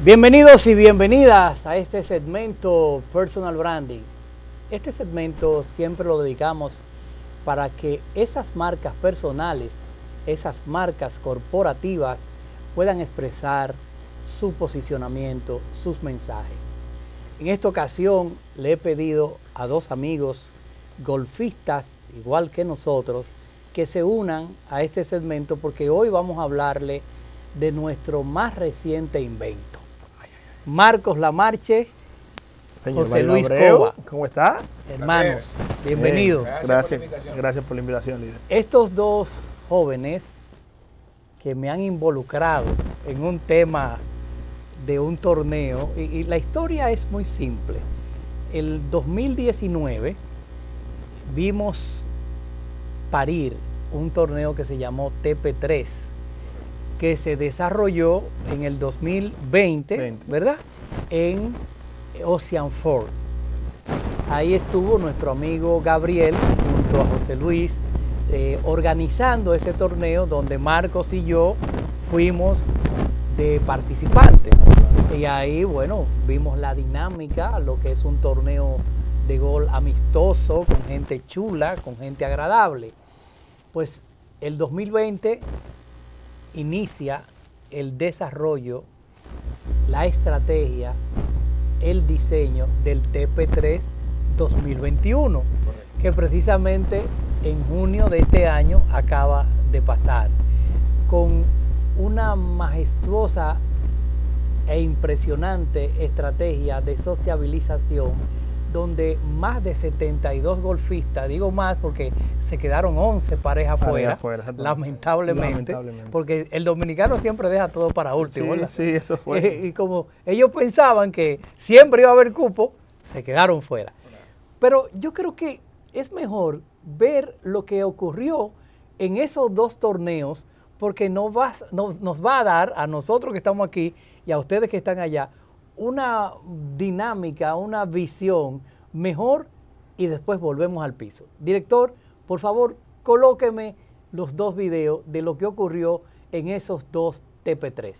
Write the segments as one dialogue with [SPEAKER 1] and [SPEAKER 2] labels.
[SPEAKER 1] Bienvenidos y bienvenidas a este segmento Personal Branding. Este segmento siempre lo dedicamos para que esas marcas personales, esas marcas corporativas puedan expresar su posicionamiento, sus mensajes. En esta ocasión le he pedido a dos amigos golfistas, igual que nosotros, que se unan a este segmento porque hoy vamos a hablarle de nuestro más reciente invento. Marcos Lamarche,
[SPEAKER 2] Señor
[SPEAKER 1] José Luis
[SPEAKER 2] Abreu,
[SPEAKER 1] Cova.
[SPEAKER 2] ¿Cómo está?
[SPEAKER 1] Hermanos, bienvenidos.
[SPEAKER 2] Gracias por la invitación, líder.
[SPEAKER 1] Estos dos jóvenes que me han involucrado en un tema de un torneo, y la historia es muy simple. El 2019 vimos parir un torneo que se llamó TP3, que se desarrolló en el 2020, ¿verdad? En Ocean Ford. Ahí estuvo nuestro amigo Gabriel junto a José Luis organizando ese torneo donde Marcos y yo fuimos de participantes. Y ahí, bueno, vimos la dinámica, lo que es un torneo de gol amistoso, con gente chula, con gente agradable. Pues el 2020 inicia el desarrollo, la estrategia, el diseño del TP3 2021, que precisamente en junio de este año acaba de pasar, con una majestuosa e impresionante estrategia de sociabilización, donde más de 72 golfistas, digo más porque se quedaron 11 parejas fuera, lamentablemente, porque el dominicano siempre deja todo para último, ¿verdad?
[SPEAKER 2] Sí, eso fue.
[SPEAKER 1] Y como ellos pensaban que siempre iba a haber cupo, se quedaron fuera. Pero yo creo que es mejor ver lo que ocurrió en esos dos torneos, porque nos va a dar a nosotros que estamos aquí y a ustedes que están allá una dinámica, una visión mejor, y después volvemos al piso. Director, por favor, colóqueme los dos videos de lo que ocurrió en esos dos TP3.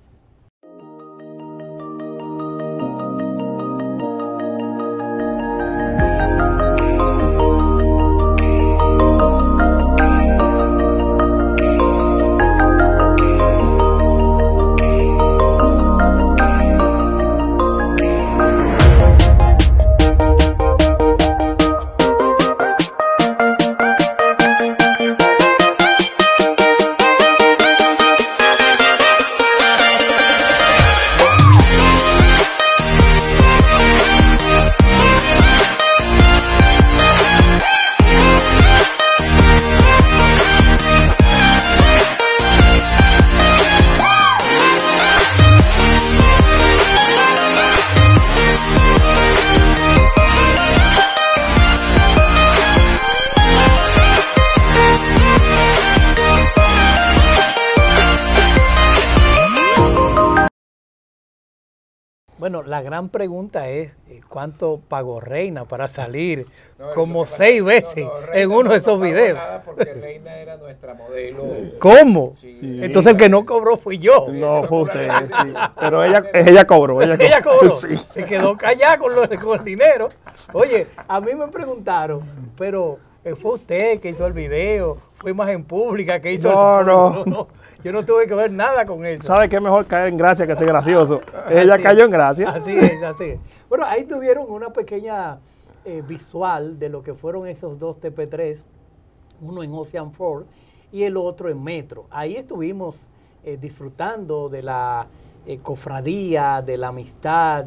[SPEAKER 1] Bueno, la gran pregunta es ¿cuánto pagó Reina para salir como 6 veces en uno de esos videos?
[SPEAKER 3] Nada, porque Reina era nuestra modelo.
[SPEAKER 1] ¿Cómo?
[SPEAKER 2] Sí.
[SPEAKER 1] Entonces el que no cobró fui yo.
[SPEAKER 2] No, fue usted, sí. Pero ella cobró.
[SPEAKER 1] Ella cobró.
[SPEAKER 2] Sí.
[SPEAKER 1] Se quedó callada con el dinero. Oye, a mí me preguntaron, pero fue usted que hizo el video, fue Imagen Pública que hizo
[SPEAKER 2] No.
[SPEAKER 1] Yo no tuve que ver nada con eso.
[SPEAKER 2] ¿Sabe qué es mejor caer en gracia que ser gracioso? Ella cayó en gracia.
[SPEAKER 1] Así es. Bueno, ahí tuvieron una pequeña visual de lo que fueron esos dos TP3, uno en Ocean Ford y el otro en Metro. Ahí estuvimos disfrutando de la cofradía, de la amistad,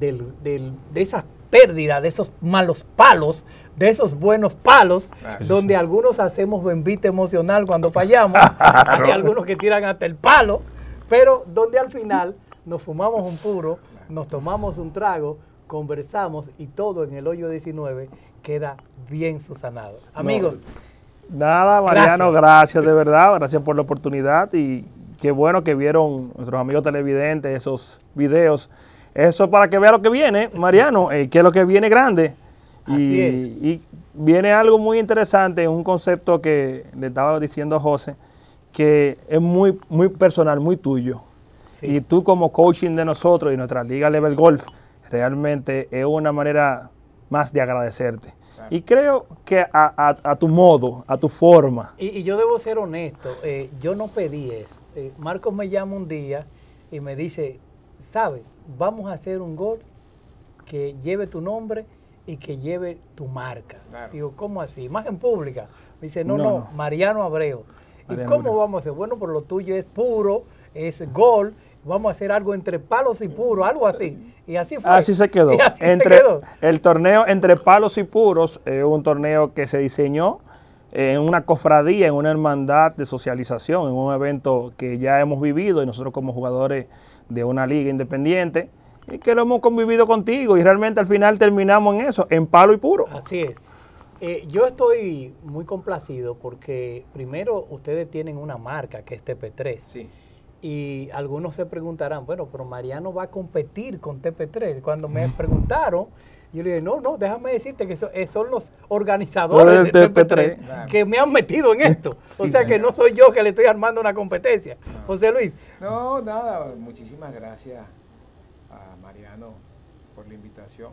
[SPEAKER 1] de esas pérdidas, de esos malos palos, de esos buenos palos, donde algunos hacemos bembita emocional cuando fallamos, hay algunos que tiran hasta el palo, pero donde al final nos fumamos un puro, nos tomamos un trago, conversamos y todo en el hoyo 19 queda bien subsanado. Amigos.
[SPEAKER 2] Nada, Mariano, gracias de verdad, gracias por la oportunidad y qué bueno que vieron nuestros amigos televidentes esos videos. Eso para que vea lo que viene, Mariano, que es lo que viene grande. Y viene algo muy interesante, un concepto que le estaba diciendo a José, que es muy personal, muy tuyo.
[SPEAKER 1] Sí.
[SPEAKER 2] Y tú como coaching de nosotros y nuestra Liga Level Golf, realmente es una manera más de agradecerte. Claro. Y creo que a tu modo, a tu forma.
[SPEAKER 1] Y yo debo ser honesto, yo no pedí eso. Marcos me llama un día y me dice, ¿sabes? Vamos a hacer un golf que lleve tu nombre y que lleve tu marca. Claro. Digo, ¿cómo así? Imagen pública. Me dice, no, Mariano Abreu. ¿Y cómo vamos a hacer? Bueno, pero lo tuyo es puro, es golf. Vamos a hacer algo entre palos y puros, algo así. Y así fue.
[SPEAKER 2] Así se quedó. El torneo entre palos y puros es un torneo que se diseñó en una cofradía, en una hermandad de socialización, en un evento que ya hemos vivido y nosotros como jugadores de una liga independiente, y que lo hemos convivido contigo y realmente al final terminamos en eso, en palo y puro.
[SPEAKER 1] Así es. Yo estoy muy complacido porque primero ustedes tienen una marca que es TP3. Sí. Y algunos se preguntarán, bueno, pero Mariano va a competir con TP3. Cuando me preguntaron, yo le dije, no, déjame decirte que son los organizadores de TP3 claro, que me han metido en esto. Sí, o sea que no soy yo que le estoy armando una competencia. No. José Luis.
[SPEAKER 3] No, nada, muchísimas gracias a Mariano por la invitación.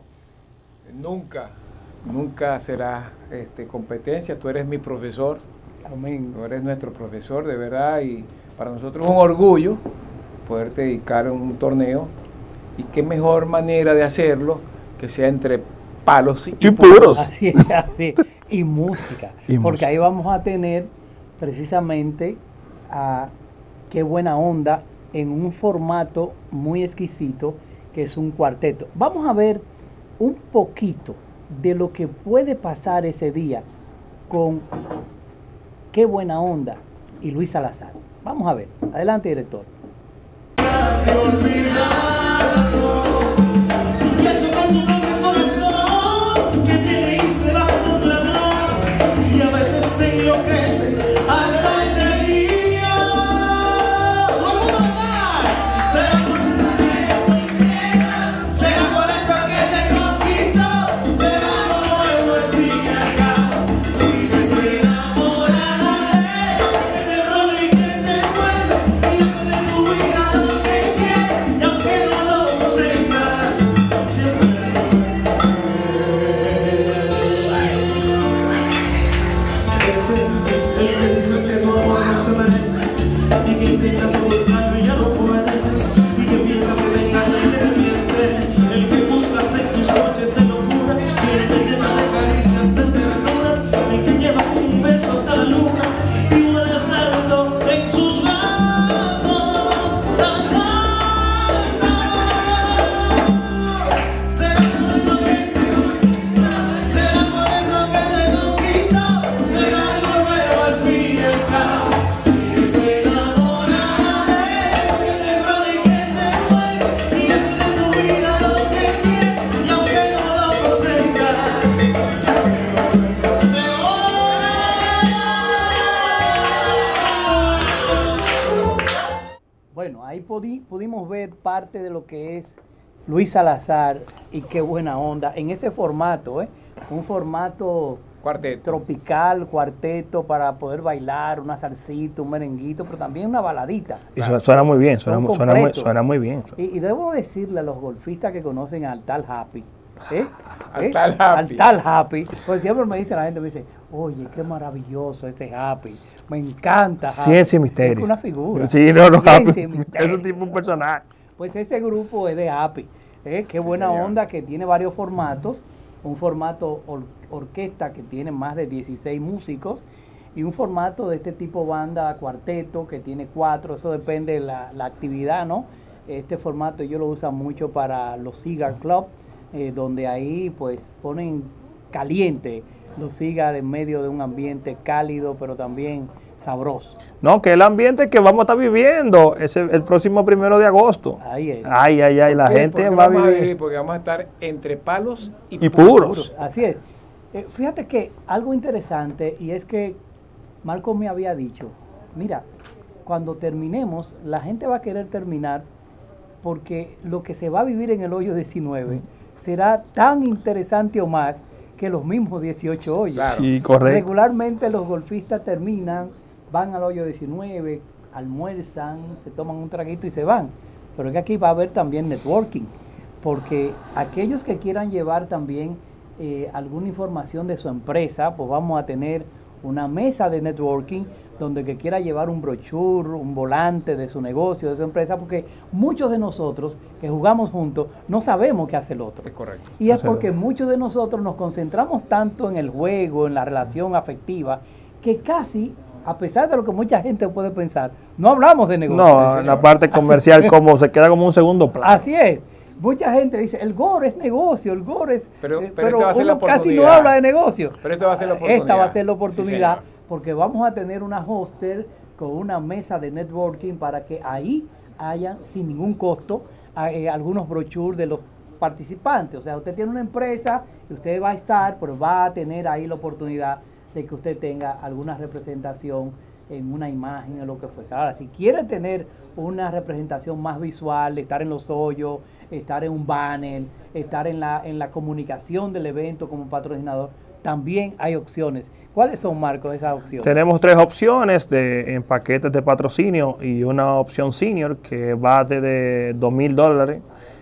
[SPEAKER 3] Nunca será competencia, tú eres mi profesor. Amén. Tú eres nuestro profesor, de verdad, y para nosotros es un orgullo poderte dedicar un torneo, y qué mejor manera de hacerlo que sea entre palos y puros.
[SPEAKER 1] Así es, así. Y música, porque ahí vamos a tener precisamente a Qué Buena Onda en un formato muy exquisito que es un cuarteto. Vamos a ver un poquito de lo que puede pasar ese día con Qué Buena Onda y Luis Salazar. Vamos a ver. Adelante, director.
[SPEAKER 4] Y a veces te enloquece hasta el día. ¿Cómo andar? Será por eso que te conquisto. Será como el día acá. Sigues enamorada de que te rodea y que te envuelve. Y hace de tu vida lo que quieres. Y aunque no lo comprendas, siempre dices que tu amor no se merece y que intentas ocultarlo y ya no puedes, y que piensas que te engaña y que te miente, el que buscas en tus noches de locura, quien te llena de caricias de ternura, el que lleva un beso hasta la luna y huele a cerdo en sus brazos. Será por eso que te conquisto, será algo nuevo al fin y al cabo. Sigues enamorada de que te rodea y que te envuelve y hace de tu vida lo que quieres, y aunque no lo comprendas,
[SPEAKER 1] Bueno, ahí pudimos ver parte de lo que es Luis Salazar y Qué Buena Onda en ese formato, un formato
[SPEAKER 3] cuarteto
[SPEAKER 1] tropical, cuarteto, para poder bailar una salsita, un merenguito, pero también una baladita.
[SPEAKER 2] Y suena muy bien, suena muy bien.
[SPEAKER 1] Y debo decirle a los golfistas que conocen al tal Happy,
[SPEAKER 3] al
[SPEAKER 1] tal Happy, porque siempre me dice la gente, me dice, oye, qué maravilloso ese Happy, me encanta Happy.
[SPEAKER 2] Ciencia y misterio.
[SPEAKER 1] Es una figura.
[SPEAKER 2] Sí, no, Happy es un tipo, un personaje.
[SPEAKER 1] Pues ese grupo es de Happy, Qué Buena Onda, que tiene varios formatos, un formato orquesta que tiene más de 16 músicos, y un formato de este tipo banda cuarteto que tiene 4, eso depende de la actividad, ¿no? Este formato ellos lo usan mucho para los Cigar Club, donde ahí pues ponen caliente los cigar en medio de un ambiente cálido, pero también sabroso.
[SPEAKER 2] No, que el ambiente que vamos a estar viviendo es el próximo 1 de agosto.
[SPEAKER 1] Ahí es.
[SPEAKER 2] Ay, la gente va a vivir.
[SPEAKER 3] Porque vamos a estar entre palos
[SPEAKER 2] y puros.
[SPEAKER 1] Así es. Fíjate que algo interesante, y es que Marco me había dicho, mira, cuando terminemos, la gente va a querer terminar porque lo que se va a vivir en el hoyo 19 será tan interesante o más que los mismos 18 hoyos.
[SPEAKER 2] Claro. Sí, correcto.
[SPEAKER 1] Regularmente los golfistas terminan, van al hoyo 19, almuerzan, se toman un traguito y se van. pero es que aquí va a haber también networking, porque aquellos que quieran llevar también alguna información de su empresa, pues vamos a tener una mesa de networking donde el que quiera llevar un brochure, un volante de su negocio, de su empresa, porque muchos de nosotros que jugamos juntos no sabemos qué hace el otro.
[SPEAKER 3] Es correcto.
[SPEAKER 1] Y es porque muchos de nosotros nos concentramos tanto en el juego, en la relación afectiva, que casi, a pesar de lo que mucha gente puede pensar, no hablamos de negocio.
[SPEAKER 2] No, la parte comercial como se queda como un segundo plano.
[SPEAKER 1] Así es. Mucha gente dice, el gore es negocio, el gore es...
[SPEAKER 3] Pero
[SPEAKER 1] pero
[SPEAKER 3] esta va a ser la
[SPEAKER 1] uno casi no
[SPEAKER 3] oportunidad.
[SPEAKER 1] habla de negocio.
[SPEAKER 3] Pero esta va a ser la oportunidad.
[SPEAKER 1] Esta va a ser la oportunidad,
[SPEAKER 3] Sí, señor.
[SPEAKER 1] porque vamos a tener una hostel con una mesa de networking para que ahí hayan, sin ningún costo, algunos brochures de los participantes. O sea, usted tiene una empresa y usted va a estar, pero va a tener ahí la oportunidad de que usted tenga alguna representación en una imagen o lo que fuese. Ahora, si quiere tener una representación más visual, estar en los hoyos, estar en un banner, estar en la comunicación del evento como patrocinador, también hay opciones. ¿Cuáles son, Marcos, esas opciones?
[SPEAKER 2] Tenemos 3 opciones en paquetes de patrocinio y una opción senior que va desde $2,000.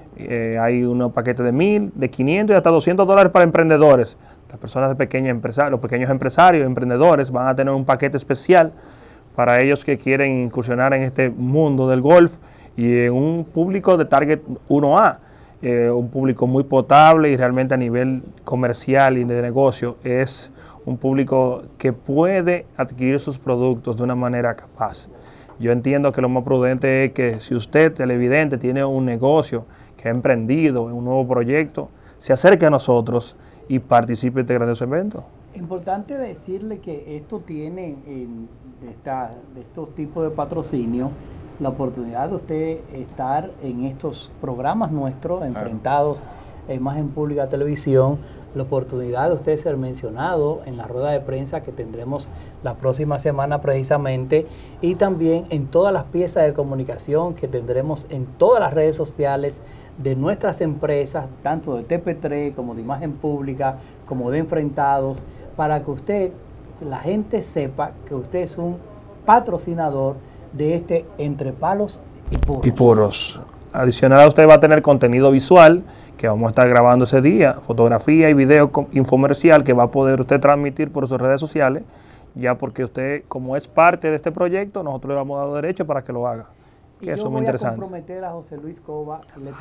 [SPEAKER 2] Hay unos paquetes de 1,000, de 500 y hasta $200 para emprendedores. Las personas de pequeños empresarios, los pequeños empresarios, emprendedores, van a tener un paquete especial para ellos que quieren incursionar en este mundo del golf y en un público de target 1A. Un público muy potable y realmente a nivel comercial y de negocio es un público que puede adquirir sus productos de una manera capaz. Yo entiendo que lo más prudente es que si usted, televidente, tiene un negocio que ha emprendido en un nuevo proyecto, se acerque a nosotros y participe de este grandioso evento.
[SPEAKER 1] Importante decirle que esto tiene de estos tipos de patrocinio la oportunidad de usted estar en estos programas nuestros, enfrentados en Imagen Pública Televisión, la oportunidad de usted ser mencionado en la rueda de prensa que tendremos la próxima semana precisamente, y también en todas las piezas de comunicación que tendremos en todas las redes sociales de nuestras empresas, tanto de TP3 como de Imagen Pública, como de Enfrentados, para que usted, la gente sepa que usted es un patrocinador de este Entre Palos y Puros.
[SPEAKER 2] Adicional a usted va a tener contenido visual que vamos a estar grabando ese día, fotografía y video infomercial que va a poder usted transmitir por sus redes sociales, ya porque usted, como es parte de este proyecto, nosotros le vamos a dar derecho para que lo haga. Que eso es muy interesante.
[SPEAKER 1] Yo voy a comprometer a José Luis Cova.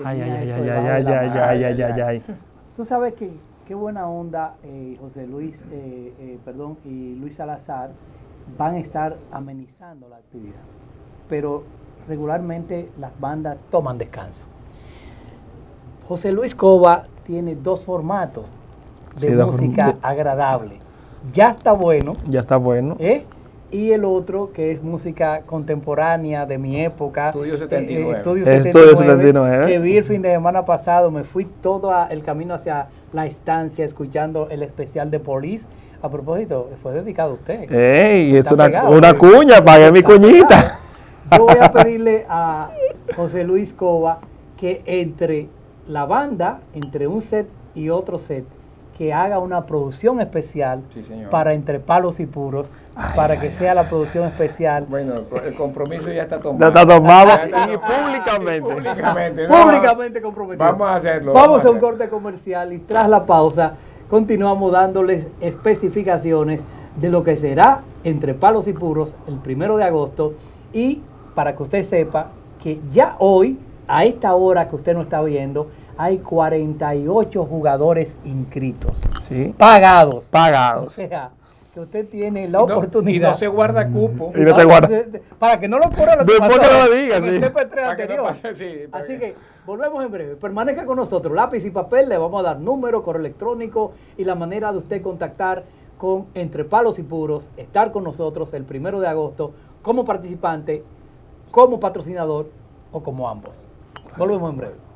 [SPEAKER 2] Ay.
[SPEAKER 1] Tú sabes que qué buena onda José Luis, y Luis Salazar van a estar amenizando la actividad, pero regularmente las bandas toman descanso. José Luis Cova tiene 2 formatos de música agradable. Ya está bueno.
[SPEAKER 2] Ya está bueno.
[SPEAKER 1] Y el otro que es música contemporánea de mi época.
[SPEAKER 3] Estudio 79.
[SPEAKER 1] Estudio
[SPEAKER 2] 79.
[SPEAKER 1] Que vi el fin de semana pasado. Me fui todo el camino hacia la estancia escuchando el especial de Police. A propósito, fue dedicado a usted.
[SPEAKER 2] Es una cuña, pagué mi cuñita.
[SPEAKER 1] Yo voy a pedirle a José Luis Cova que entre la banda, entre un set y otro set, que haga una producción especial para Entre Palos y Puros, para que sea la producción especial.
[SPEAKER 3] Bueno, el compromiso ya está tomado.
[SPEAKER 2] Ya está tomado y públicamente.
[SPEAKER 1] Públicamente comprometido.
[SPEAKER 3] Vamos a hacerlo.
[SPEAKER 1] Vamos a un corte comercial y tras la pausa continuamos dándoles especificaciones de lo que será Entre Palos y Puros el 1 de agosto, y para que usted sepa que ya hoy, a esta hora que usted no está viendo, hay 48 jugadores inscritos.
[SPEAKER 2] Sí.
[SPEAKER 1] Pagados.
[SPEAKER 2] Pagados.
[SPEAKER 1] O sea, que usted tiene la oportunidad.
[SPEAKER 3] Y no se guarda cupo.
[SPEAKER 2] Y no se guarda.
[SPEAKER 1] Para que no lo corra lo que
[SPEAKER 2] Después
[SPEAKER 1] pasó
[SPEAKER 2] que lo diga,
[SPEAKER 1] en el
[SPEAKER 2] sí.
[SPEAKER 1] TP3 anterior. Así que volvemos en breve. Permanezca con nosotros. Lápiz y papel. Le vamos a dar número, correo electrónico y la manera de usted contactar con Entre Palos y Puros. Estar con nosotros el 1 de agosto como participante, como patrocinador o como ambos. Volvemos en breve.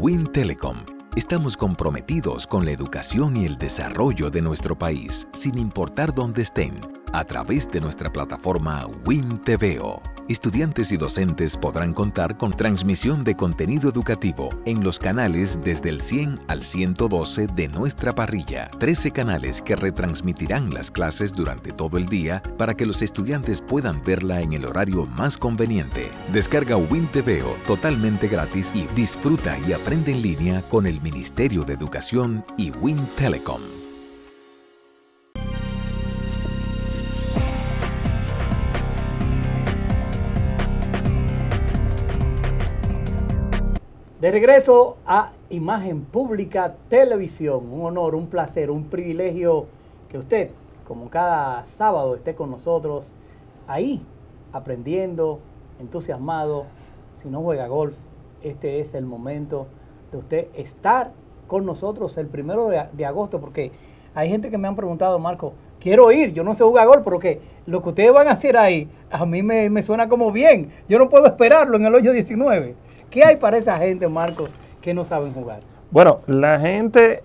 [SPEAKER 5] WIN Telecom estamos comprometidos con la educación y el desarrollo de nuestro país, sin importar dónde estén, a través de nuestra plataforma WIN TVO. Estudiantes y docentes podrán contar con transmisión de contenido educativo en los canales desde el 100 al 112 de nuestra parrilla. 13 canales que retransmitirán las clases durante todo el día para que los estudiantes puedan verla en el horario más conveniente. Descarga WIN TVO totalmente gratis y disfruta y aprende en línea con el Ministerio de Educación y WIN Telecom.
[SPEAKER 1] De regreso a Imagen Pública Televisión, un honor, un placer, un privilegio que usted, como cada sábado, esté con nosotros ahí, aprendiendo, entusiasmado. Si no juega golf, este es el momento de usted estar con nosotros el 1 de agosto, porque hay gente que me han preguntado, Marco, quiero ir, yo no sé jugar golf, porque lo que ustedes van a hacer ahí, a mí me suena como bien, yo no puedo esperarlo en el hoyo 19. ¿Qué hay para esa gente, Marcos, que no saben jugar?
[SPEAKER 2] Bueno, la gente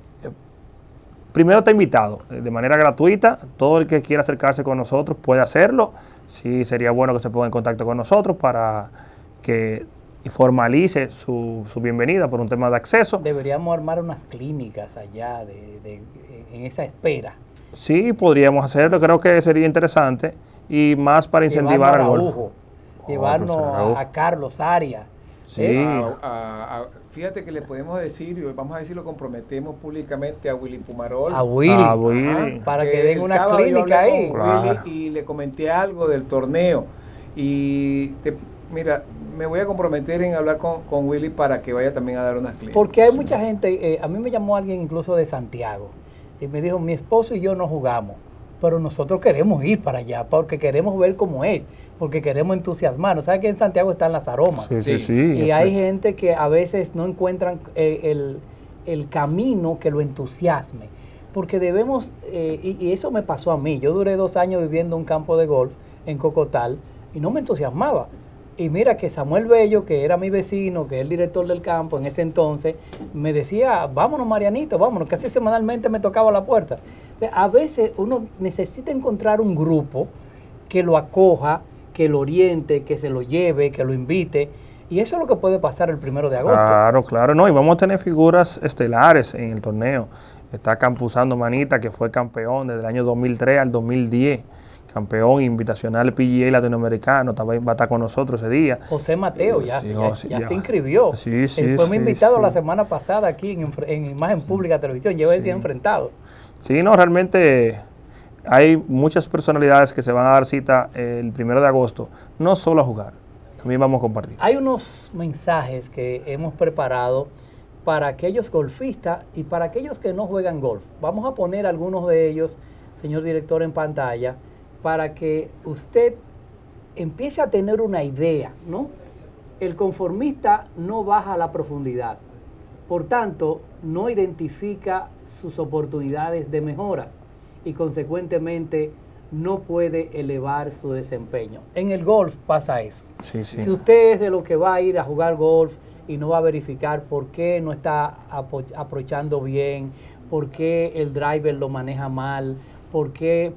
[SPEAKER 2] primero está invitado de manera gratuita. Todo el que quiera acercarse con nosotros puede hacerlo. Sí, sería bueno que se ponga en contacto con nosotros para que formalice su bienvenida por un tema de acceso.
[SPEAKER 1] Deberíamos armar unas clínicas allá en esa espera.
[SPEAKER 2] Sí, podríamos hacerlo. Creo que sería interesante y más para incentivar al golf.
[SPEAKER 1] Llevarnos a Carlos Arias.
[SPEAKER 2] Sí.
[SPEAKER 3] Fíjate que le podemos decir, y vamos a ver si lo comprometemos públicamente a Willy Pumarol.
[SPEAKER 1] A Willy. Para que den una clínica ahí.
[SPEAKER 3] Claro. Willy, y le comenté algo del torneo. Y mira, me voy a comprometer en hablar con Willy para que vaya también a dar unas clínicas.
[SPEAKER 1] Porque hay mucha gente, a mí me llamó alguien incluso de Santiago, y me dijo, mi esposo y yo no jugamos, pero nosotros queremos ir para allá, porque queremos ver cómo es, porque queremos entusiasmarnos. ¿Sabes que en Santiago están las aromas?
[SPEAKER 2] Sí.
[SPEAKER 1] Y hay gente que a veces no encuentran el camino que lo entusiasme, porque debemos, y eso me pasó a mí, yo duré 2 años viviendo en un campo de golf en Cocotal, y no me entusiasmaba. Y mira que Samuel Bello, que era mi vecino, que es el director del campo en ese entonces, me decía, vámonos Marianito, vámonos, casi semanalmente me tocaba la puerta. O sea, a veces uno necesita encontrar un grupo que lo acoja, que lo oriente, que se lo lleve, que lo invite. Y eso es lo que puede pasar el 1 de agosto.
[SPEAKER 2] Claro, no, y vamos a tener figuras estelares en el torneo. Está Campuzano Manita, que fue campeón desde el año 2003 al 2010. Campeón invitacional PGA latinoamericano, también va a estar con nosotros ese día.
[SPEAKER 1] José Mateo ya se inscribió.
[SPEAKER 2] Sí,
[SPEAKER 1] Él fue mi invitado la semana pasada aquí en Imagen Pública Televisión. Lleva ese día enfrentado.
[SPEAKER 2] Sí, no, realmente hay muchas personalidades que se van a dar cita el 1 de agosto, no solo a jugar, también vamos a compartir.
[SPEAKER 1] Hay unos mensajes que hemos preparado para aquellos golfistas y para aquellos que no juegan golf. Vamos a poner algunos de ellos, señor director, en pantalla, para que usted empiece a tener una idea, ¿no? El conformista no baja a la profundidad, por tanto, no identifica sus oportunidades de mejoras y consecuentemente no puede elevar su desempeño. En el golf pasa eso.
[SPEAKER 2] Sí.
[SPEAKER 1] Si usted es de lo que va a ir a jugar golf y no va a verificar por qué no está aprovechando bien, por qué el driver lo maneja mal, por qué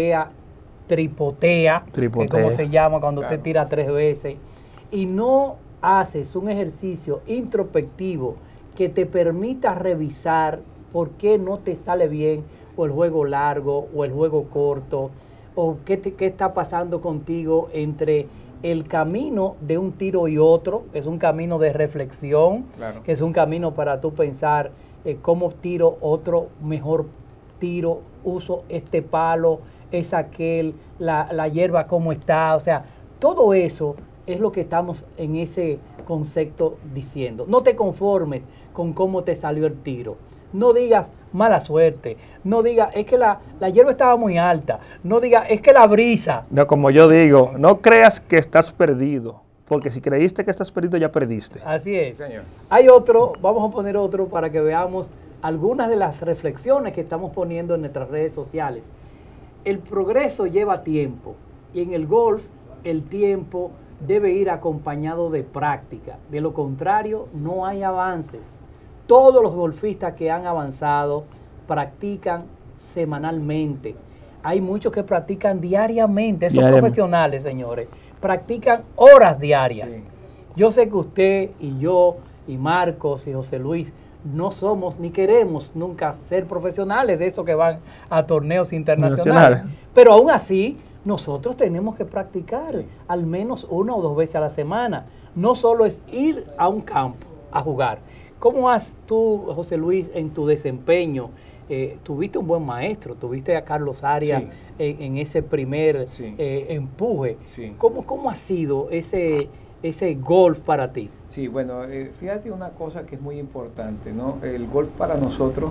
[SPEAKER 1] tripotea, que es como se llama cuando usted tira 3 veces, y no haces un ejercicio introspectivo que te permita revisar por qué no te sale bien, o el juego largo, o el juego corto, o qué está pasando contigo entre el camino de un tiro y otro, que es un camino de reflexión, que es un camino para tú pensar cómo tiro otro mejor tiro, uso este palo, es aquel, la hierba cómo está, o sea, todo eso es lo que estamos en ese concepto diciendo. No te conformes con cómo te salió el tiro, no digas mala suerte, no digas es que la hierba estaba muy alta, no digas es que la brisa.
[SPEAKER 2] No, como yo digo, no creas que estás perdido, porque si creíste que estás perdido ya perdiste.
[SPEAKER 1] Así es.
[SPEAKER 3] Señor.
[SPEAKER 1] Hay otro, vamos a poner otro para que veamos algunas de las reflexiones que estamos poniendo en nuestras redes sociales. El progreso lleva tiempo y en el golf el tiempo debe ir acompañado de práctica. De lo contrario, no hay avances. todos los golfistas que han avanzado practican semanalmente. Hay muchos que practican diariamente. Esos profesionales, señores, practican horas diarias. Sí. Yo sé que usted y yo y Marcos y José Luis no somos ni queremos nunca ser profesionales de esos que van a torneos internacionales. Pero aún así, nosotros tenemos que practicar al menos 1 o 2 veces a la semana. No solo es ir a un campo a jugar. ¿Cómo has tú, José Luis, en tu desempeño? Tuviste un buen maestro, tuviste a Carlos Arias en ese primer empuje. Sí. ¿Cómo ha sido ese golf para ti?
[SPEAKER 3] Sí, bueno, fíjate una cosa que es muy importante, ¿no? El golf para nosotros,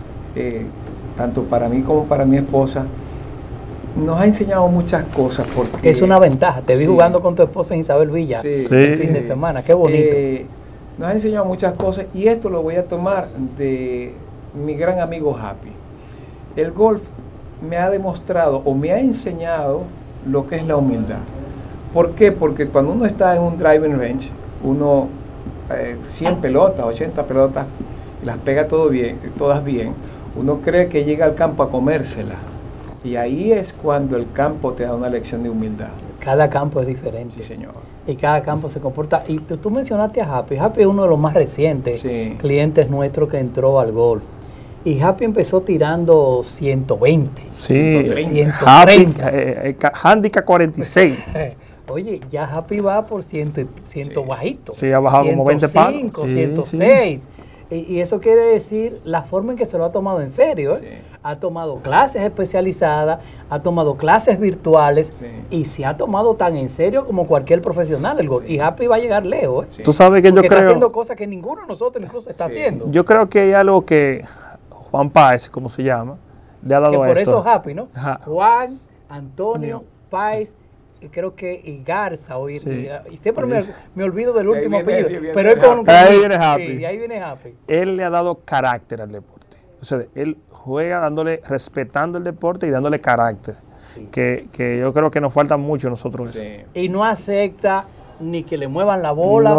[SPEAKER 3] tanto para mí como para mi esposa, nos ha enseñado muchas cosas. Porque
[SPEAKER 1] es una ventaja. Te vi jugando con tu esposa en Isabel Villa el fin de semana. Qué bonito.
[SPEAKER 3] Nos ha enseñado muchas cosas y esto lo voy a tomar de mi gran amigo Happy. El golf me ha demostrado o me ha enseñado lo que es la humildad. ¿Por qué? Porque cuando uno está en un driving range, uno 100 pelotas, 80 pelotas, las pega todas bien, uno cree que llega al campo a comérselas. Y ahí es cuando el campo te da una lección de humildad.
[SPEAKER 1] Cada campo es diferente.
[SPEAKER 3] Sí, señor.
[SPEAKER 1] Y cada campo se comporta. Y tú mencionaste a Happy. Happy es uno de los más recientes clientes nuestros que entró al golf. Y Happy empezó tirando 120.
[SPEAKER 2] Sí,
[SPEAKER 1] 130.
[SPEAKER 2] Handicap 46.
[SPEAKER 1] Oye, ya Happy va por 100 bajito.
[SPEAKER 2] Sí, ha bajado como 20 palos.
[SPEAKER 1] 105, 106. Y eso quiere decir la forma en que se lo ha tomado en serio. Ha tomado clases especializadas, ha tomado clases virtuales y se ha tomado tan en serio como cualquier profesional el golf. Y Happy va a llegar lejos.
[SPEAKER 2] Tú sabes que yo creo...
[SPEAKER 1] está haciendo cosas que ninguno de nosotros incluso está haciendo.
[SPEAKER 2] Yo creo que hay algo que Juan Páez, como se llama, le ha dado
[SPEAKER 1] que por
[SPEAKER 2] esto.
[SPEAKER 1] eso Happy, ¿no? Juan, Antonio, Páez, creo que y Garza, y siempre me olvido del último apellido, pero es con
[SPEAKER 2] ahí viene Happy.
[SPEAKER 1] Sí, ahí viene Happy.
[SPEAKER 2] Él le ha dado carácter al deporte. O sea, él juega respetando el deporte y dándole carácter. Sí. Que yo creo que nos falta mucho a nosotros eso.
[SPEAKER 1] Y no acepta ni que le muevan la bola,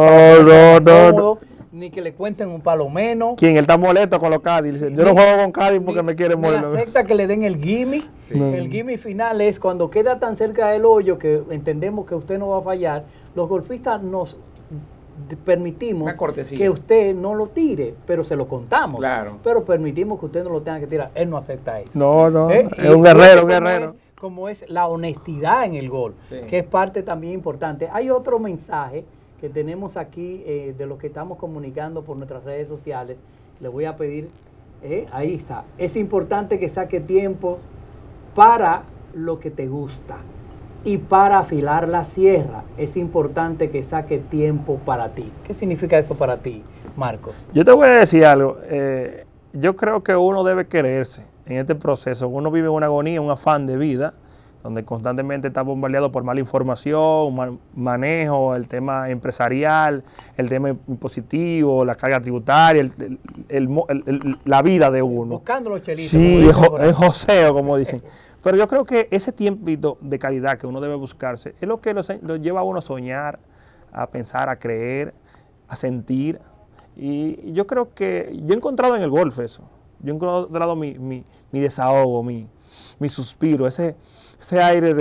[SPEAKER 2] no.
[SPEAKER 1] Ni que le cuenten un palo menos.
[SPEAKER 2] ¿Quién? Él está molesto con los Cádiz. Dice, yo no juego con Cádiz porque me quiere moler.
[SPEAKER 1] No acepta que le den el gimme. El gimme final es cuando queda tan cerca del hoyo que entendemos que usted no va a fallar. Los golfistas nos permitimos que usted no lo tire, pero se lo contamos.
[SPEAKER 3] Claro.
[SPEAKER 1] Pero permitimos que usted no lo tenga que tirar. Él no acepta eso.
[SPEAKER 2] No. Es un guerrero,
[SPEAKER 1] Como es la honestidad en el golf, que es parte también importante. Hay otro mensaje que tenemos aquí de los que estamos comunicando por nuestras redes sociales. Le voy a pedir, ahí está, es importante que saque tiempo para lo que te gusta y para afilar la sierra. Es importante que saque tiempo para ti. ¿Qué significa eso para ti, Marcos?
[SPEAKER 2] Yo te voy a decir algo. Yo creo que uno debe quererse en este proceso. Uno vive una agonía, un afán de vida, donde constantemente está bombardeado por mala información, mal manejo, el tema empresarial, el tema impositivo, la carga tributaria, la vida de uno.
[SPEAKER 1] Buscando los chelitos.
[SPEAKER 2] Sí, es joseo, como dicen. Pero yo creo que ese tiempito de calidad que uno debe buscarse es lo que lo lleva a uno a soñar, a pensar, a creer, a sentir. Y yo creo que yo he encontrado en el golf eso. Yo he encontrado mi desahogo, mi suspiro, ese aire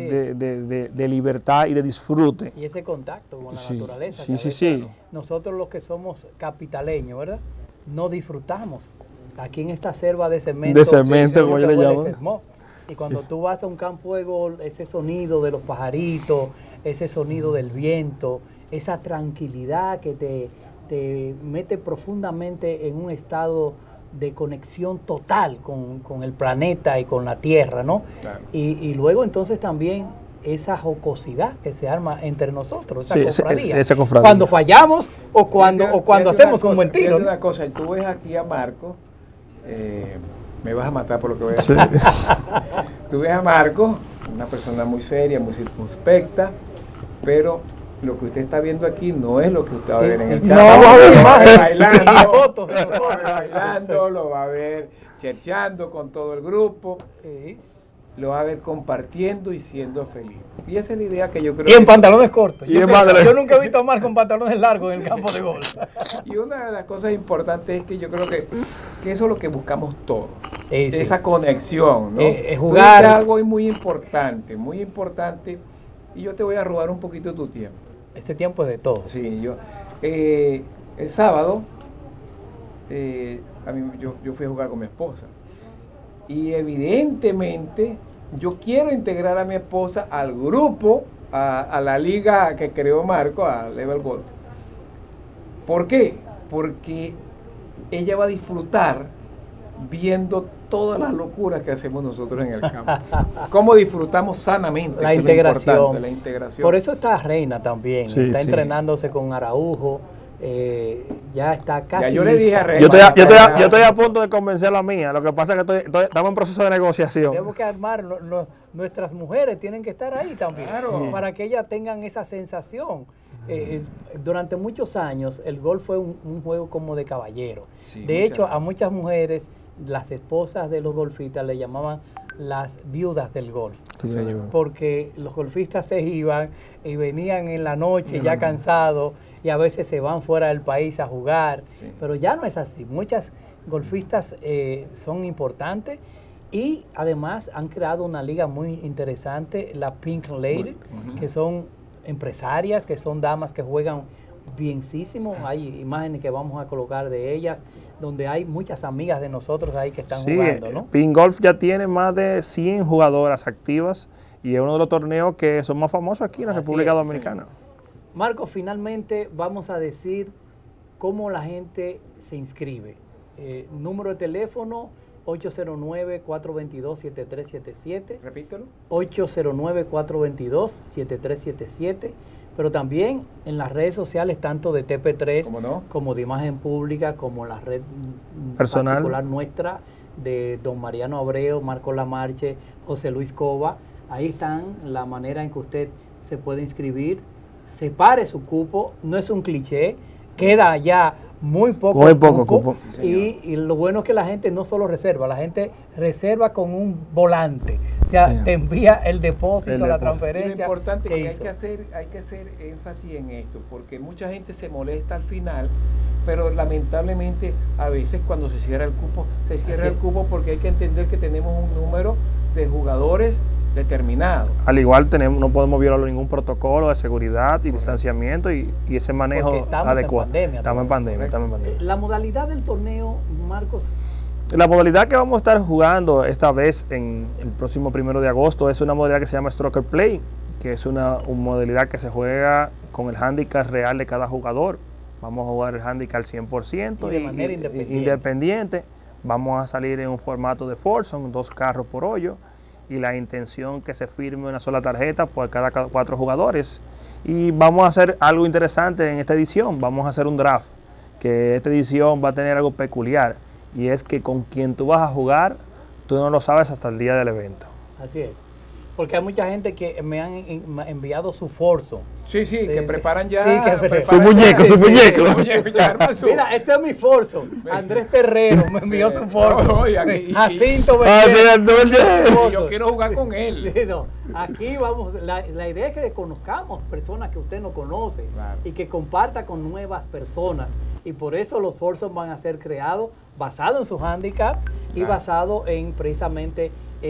[SPEAKER 2] de libertad y de disfrute.
[SPEAKER 1] Y ese contacto con la naturaleza.
[SPEAKER 2] Sí.
[SPEAKER 1] Nosotros los que somos capitaleños, ¿verdad? No disfrutamos. Aquí en esta selva de cemento.
[SPEAKER 2] Como yo le llamo.
[SPEAKER 1] Y cuando tú vas a un campo de golf, ese sonido de los pajaritos, ese sonido del viento, esa tranquilidad que te mete profundamente en un estado de conexión total con el planeta y con la tierra, ¿no? Claro. Y luego entonces también esa jocosidad que se arma entre nosotros, esa cofradía.
[SPEAKER 2] Esa cofradía.
[SPEAKER 1] Cuando fallamos o cuando hacemos un buen tiro.
[SPEAKER 3] Una cosa, tú ves aquí a Marco, me vas a matar por lo que voy a decir. Tú ves a Marco, una persona muy seria, muy circunspecta, pero lo que usted está viendo aquí no es lo que usted va a ver en el campo.
[SPEAKER 1] No, va a ver
[SPEAKER 3] bailando, lo va a ver cherchando con todo el grupo. lo vas a ver compartiendo y siendo feliz. Y esa es la idea que yo creo.
[SPEAKER 1] Y en
[SPEAKER 3] que
[SPEAKER 1] pantalones cortos.
[SPEAKER 2] Y en
[SPEAKER 1] Yo
[SPEAKER 2] pantalones-
[SPEAKER 1] nunca he visto a Marco en pantalones largos en el campo de golf.
[SPEAKER 3] Y una de las cosas importantes es que yo creo que eso es lo que buscamos todos.
[SPEAKER 1] Sí, sí.
[SPEAKER 3] Esa conexión, ¿no?
[SPEAKER 1] Jugar.
[SPEAKER 3] Tú dices algo muy importante, muy importante. Y yo te voy a robar un poquito de tu tiempo.
[SPEAKER 1] Este tiempo es de todo.
[SPEAKER 3] Sí, el sábado, yo fui a jugar con mi esposa. Y evidentemente yo quiero integrar a mi esposa al grupo, a la liga que creó Marco, a Level Golf. ¿Por qué? Porque ella va a disfrutar viendo todas las locuras que hacemos nosotros en el campo. Cómo disfrutamos sanamente.
[SPEAKER 1] La
[SPEAKER 3] que es lo
[SPEAKER 1] integración.
[SPEAKER 3] importante, la integración.
[SPEAKER 1] Por eso está Reina también.
[SPEAKER 2] Sí,
[SPEAKER 1] está
[SPEAKER 2] sí.
[SPEAKER 1] entrenándose con Araujo. Ya está casi.
[SPEAKER 3] Ya yo le dije a Reina.
[SPEAKER 2] Yo estoy a punto de convencer a la mía. Lo que pasa es que estamos en proceso de negociación.
[SPEAKER 1] Tenemos que armar, nuestras mujeres tienen que estar ahí también,
[SPEAKER 3] Claro.
[SPEAKER 1] para que ellas tengan esa sensación. Durante muchos años el golf fue un juego como de caballero.
[SPEAKER 3] Sí,
[SPEAKER 1] De
[SPEAKER 3] muchas
[SPEAKER 1] hecho, a
[SPEAKER 3] veces.
[SPEAKER 1] muchas mujeres, las esposas de los golfistas le llamaban las viudas del golf. Porque los golfistas se iban y venían en la noche ya cansados y a veces se van fuera del país a jugar.
[SPEAKER 3] Sí.
[SPEAKER 1] Pero ya no es así. Muchas golfistas son importantes y además han creado una liga muy interesante, la Pink Lady, que son empresarias, que son damas que juegan bienísimo. Hay imágenes que vamos a colocar de ellas, donde hay muchas amigas de nosotros ahí que están jugando, ¿no?
[SPEAKER 2] Ping Golf ya tiene más de 100 jugadoras activas y es uno de los torneos que son más famosos aquí en la
[SPEAKER 1] Así
[SPEAKER 2] República
[SPEAKER 1] es,
[SPEAKER 2] Dominicana.
[SPEAKER 1] Marco, finalmente vamos a decir cómo la gente se inscribe. Número de teléfono 809-422-7377.
[SPEAKER 3] Repítelo.
[SPEAKER 1] 809-422-7377. Pero también en las redes sociales, tanto de TP3
[SPEAKER 3] ¿Cómo no?
[SPEAKER 1] como de Imagen Pública, como la red
[SPEAKER 2] Personal.
[SPEAKER 1] particular nuestra de don Mariano Abreu, Marco Lamarche, José Luis Cova. Ahí están la manera en que usted se puede inscribir. Separe su cupo, no es un cliché, queda ya muy poco cupo.
[SPEAKER 3] Sí,
[SPEAKER 1] Y lo bueno es que la gente no solo reserva, la gente reserva con un volante. O sea,
[SPEAKER 2] Sí.
[SPEAKER 1] te envía el depósito,
[SPEAKER 2] El
[SPEAKER 1] la
[SPEAKER 2] depósito.
[SPEAKER 3] Lo
[SPEAKER 1] transferencia.
[SPEAKER 3] importante es que
[SPEAKER 1] hizo.
[SPEAKER 3] hay que hacer énfasis en esto, porque mucha gente se molesta al final, pero lamentablemente a veces cuando se cierra el cupo, se cierra
[SPEAKER 1] Así
[SPEAKER 3] el
[SPEAKER 1] es.
[SPEAKER 3] cupo porque hay que entender que tenemos un número de jugadores determinado.
[SPEAKER 2] Al igual no podemos violar ningún protocolo de seguridad y distanciamiento y ese manejo
[SPEAKER 1] Porque estamos en
[SPEAKER 2] adecuado.
[SPEAKER 1] pandemia
[SPEAKER 2] Estamos en
[SPEAKER 1] todavía.
[SPEAKER 2] pandemia, estamos en pandemia.
[SPEAKER 1] La modalidad del torneo, Marcos,
[SPEAKER 2] La modalidad que vamos a estar jugando esta vez en el próximo 1 de agosto es una modalidad que se llama Stroker Play, que es una modalidad que se juega con el handicap real de cada jugador. Vamos a jugar el handicap al 100%
[SPEAKER 1] Y de manera independiente.
[SPEAKER 2] independiente. Vamos a salir en un formato de foursome, 2 carros por hoyo, y la intención que se firme una sola tarjeta por cada 4 jugadores. Y vamos a hacer algo interesante en esta edición, vamos a hacer un draft, que esta edición va a tener algo peculiar, y es que con quien tú vas a jugar, tú no lo sabes hasta el día del evento.
[SPEAKER 1] así es. Porque hay mucha gente que me han enviado su forzo.
[SPEAKER 3] Sí, que preparan ya.
[SPEAKER 1] Sí, que
[SPEAKER 3] preparan
[SPEAKER 2] Su muñeco,
[SPEAKER 3] ya,
[SPEAKER 2] su muñeco.
[SPEAKER 3] ya arman su-
[SPEAKER 1] Mira, este es mi forzo. Andrés Terrero me envió
[SPEAKER 3] Sí.
[SPEAKER 1] su forzo.
[SPEAKER 3] Oh, y aquí-
[SPEAKER 1] Jacinto
[SPEAKER 2] Ah,
[SPEAKER 1] Vergés.
[SPEAKER 2] mira, tú, oye.
[SPEAKER 1] Forzo.
[SPEAKER 3] Yo quiero jugar con él.
[SPEAKER 1] Sí, no, aquí vamos, la idea es que conozcamos personas que usted no conoce
[SPEAKER 3] Claro.
[SPEAKER 1] y que comparta con nuevas personas. Y por eso los forzos van a ser creados basados en su handicap y
[SPEAKER 3] Claro.
[SPEAKER 1] basado en precisamente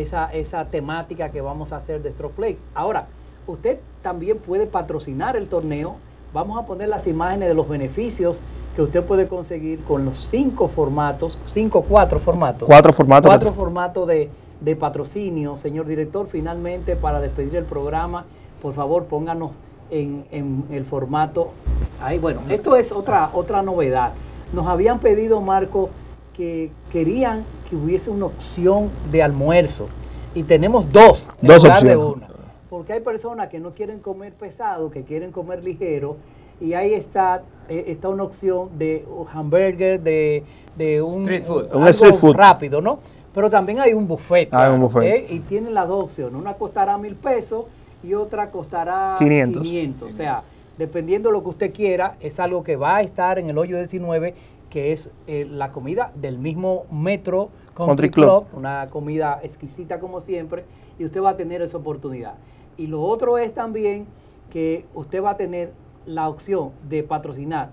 [SPEAKER 1] esa temática que vamos a hacer de Stroke Play. Ahora, usted también puede patrocinar el torneo. Vamos a poner las imágenes de los beneficios que usted puede conseguir con los 4 formatos.
[SPEAKER 2] 4 formatos.
[SPEAKER 1] 4 formatos de patrocinio. Señor director, finalmente para despedir el programa, por favor pónganos en el formato. Ahí, bueno, esto es otra novedad. Nos habían pedido, Marco, que querían que hubiese una opción de almuerzo. Y tenemos 2 en
[SPEAKER 2] Dos
[SPEAKER 1] lugar de
[SPEAKER 2] opciones.
[SPEAKER 1] una. Porque hay personas que no quieren comer pesado, que quieren comer ligero. Y ahí está una opción de hamburger, de un
[SPEAKER 3] Street food.
[SPEAKER 2] Un
[SPEAKER 1] algo
[SPEAKER 2] street food.
[SPEAKER 1] rápido, ¿no? Pero también hay un buffet.
[SPEAKER 2] Hay un buffet.
[SPEAKER 1] Y tienen las 2 opciones. Una costará 1,000 pesos y otra costará
[SPEAKER 2] 500.
[SPEAKER 1] 500. O sea, dependiendo de lo que usted quiera, es algo que va a estar en el hoyo 19, que es la comida del mismo Metro
[SPEAKER 2] Country
[SPEAKER 1] Country
[SPEAKER 2] Club.
[SPEAKER 1] Club, una comida exquisita como siempre, y usted va a tener esa oportunidad. Y lo otro es también que usted va a tener la opción de patrocinar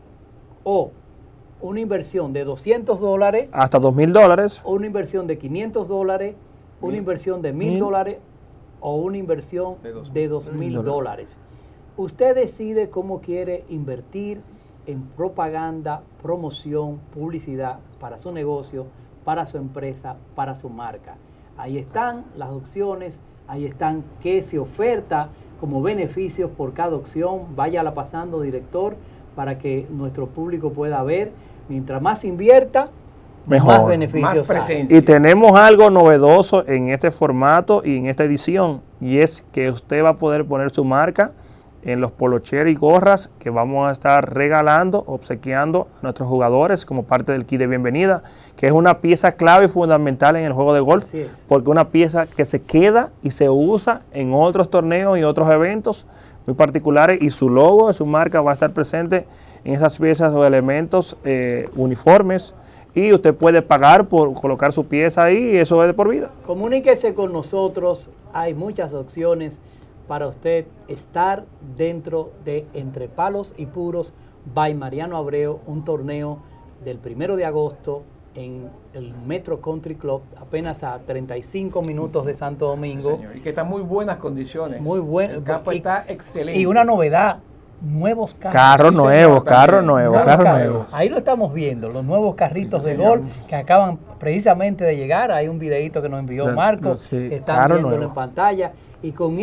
[SPEAKER 1] o una inversión de $200,
[SPEAKER 2] Hasta $2,000.
[SPEAKER 1] o una inversión de $500, una inversión de $1,000 o una inversión de $2,000. Usted decide cómo quiere invertir en propaganda, promoción, publicidad para su negocio, para su empresa, para su marca. Ahí están las opciones, ahí están qué se oferta como beneficios por cada opción. Váyala pasando, director, para que nuestro público pueda ver. Mientras más invierta,
[SPEAKER 2] Mejor.
[SPEAKER 1] más beneficios
[SPEAKER 3] Más
[SPEAKER 1] hay.
[SPEAKER 3] presencia.
[SPEAKER 2] Y tenemos algo novedoso en este formato y en esta edición, y es que usted va a poder poner su marca en los polocheros y gorras que vamos a estar regalando, obsequiando a nuestros jugadores como parte del kit de bienvenida, que es una pieza clave y fundamental en el juego de golf,
[SPEAKER 1] Así es.
[SPEAKER 2] porque es una pieza que se queda y se usa en otros torneos y otros eventos muy particulares, y su logo, su marca va a estar presente en esas piezas o elementos uniformes, y usted puede pagar por colocar su pieza ahí, y eso es de por vida.
[SPEAKER 1] Comuníquese con nosotros, hay muchas opciones para usted estar dentro de Entre Palos y Puros by Mariano Abreu, un torneo del 1 de agosto en el Metro Country Club, apenas a 35 minutos de Santo Domingo.
[SPEAKER 3] Señor, y que está en muy buenas condiciones.
[SPEAKER 1] Muy bueno.
[SPEAKER 3] El campo
[SPEAKER 1] Y-
[SPEAKER 3] está excelente.
[SPEAKER 1] Y una novedad, nuevos carros.
[SPEAKER 2] Carros
[SPEAKER 3] Sí,
[SPEAKER 2] nuevos,
[SPEAKER 3] señor,
[SPEAKER 2] carros
[SPEAKER 3] también.
[SPEAKER 2] nuevos,
[SPEAKER 1] Nuevos
[SPEAKER 2] carros
[SPEAKER 1] carros.
[SPEAKER 2] nuevos.
[SPEAKER 1] Ahí lo estamos viendo, los nuevos carritos
[SPEAKER 3] Sí,
[SPEAKER 1] de
[SPEAKER 3] señor.
[SPEAKER 1] golf que acaban precisamente de llegar. Hay un videito que nos envió
[SPEAKER 2] Ya,
[SPEAKER 1] Marco,
[SPEAKER 2] sí,
[SPEAKER 1] están
[SPEAKER 2] carro
[SPEAKER 1] viéndolo
[SPEAKER 2] nuevo.
[SPEAKER 1] en pantalla. Y con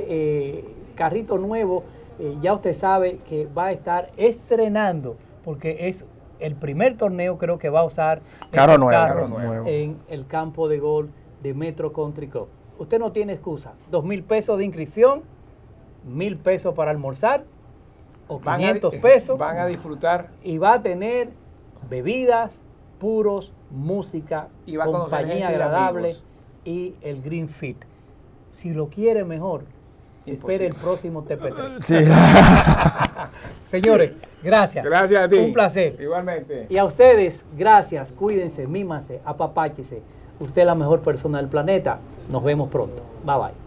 [SPEAKER 1] ese carrito nuevo, ya usted sabe que va a estar estrenando, porque es el primer torneo creo que va a usar
[SPEAKER 2] Carro
[SPEAKER 1] estos
[SPEAKER 2] nuevo,
[SPEAKER 1] carros
[SPEAKER 2] carro nuevo.
[SPEAKER 1] en el campo de golf de Metro Country Club. Usted no tiene excusa, $2,000 de inscripción, $1,000 para almorzar o
[SPEAKER 3] Van a-
[SPEAKER 1] 500 pesos.
[SPEAKER 3] Van a disfrutar.
[SPEAKER 1] Y va a tener bebidas, puros, música,
[SPEAKER 3] Y va a conocer
[SPEAKER 1] compañía
[SPEAKER 3] gente y
[SPEAKER 1] agradable
[SPEAKER 3] amigos.
[SPEAKER 1] y el Green Fit. Si lo quiere mejor, espere el próximo TPT.
[SPEAKER 2] Sí.
[SPEAKER 1] Señores, gracias.
[SPEAKER 3] Gracias a ti.
[SPEAKER 1] Un placer.
[SPEAKER 3] Igualmente.
[SPEAKER 1] Y a ustedes, gracias, cuídense, mímanse, apapáchese. Usted es la mejor persona del planeta. Nos vemos pronto. Bye bye.